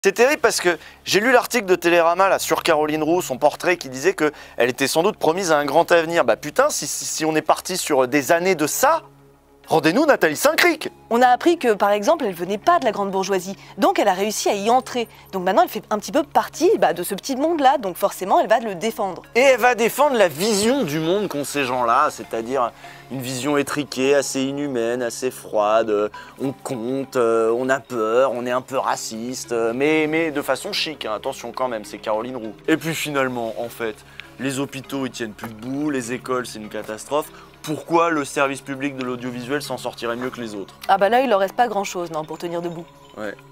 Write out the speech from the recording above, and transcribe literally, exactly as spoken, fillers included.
C'est terrible parce que j'ai lu l'article de Télérama là, sur Caroline Roux, son portrait qui disait qu'elle était sans doute promise à un grand avenir. Bah putain, si, si, si on est parti sur des années de ça, rendez-nous Nathalie Saint-Cric. On a appris que, par exemple, elle venait pas de la grande bourgeoisie, donc elle a réussi à y entrer. Donc maintenant, elle fait un petit peu partie bah, de ce petit monde-là, donc forcément, elle va le défendre. Et elle va défendre la vision du monde qu'ont ces gens-là, c'est-à-dire une vision étriquée, assez inhumaine, assez froide. On compte, on a peur, on est un peu raciste, mais, mais de façon chic, hein. Attention quand même, c'est Caroline Roux. Et puis finalement, en fait, les hôpitaux, ils tiennent plus debout, les écoles, c'est une catastrophe. Pourquoi le service public de l'audiovisuel s'en sortirait mieux que les autres? Ah bah là, il leur reste pas grand-chose, non, pour tenir debout. Ouais.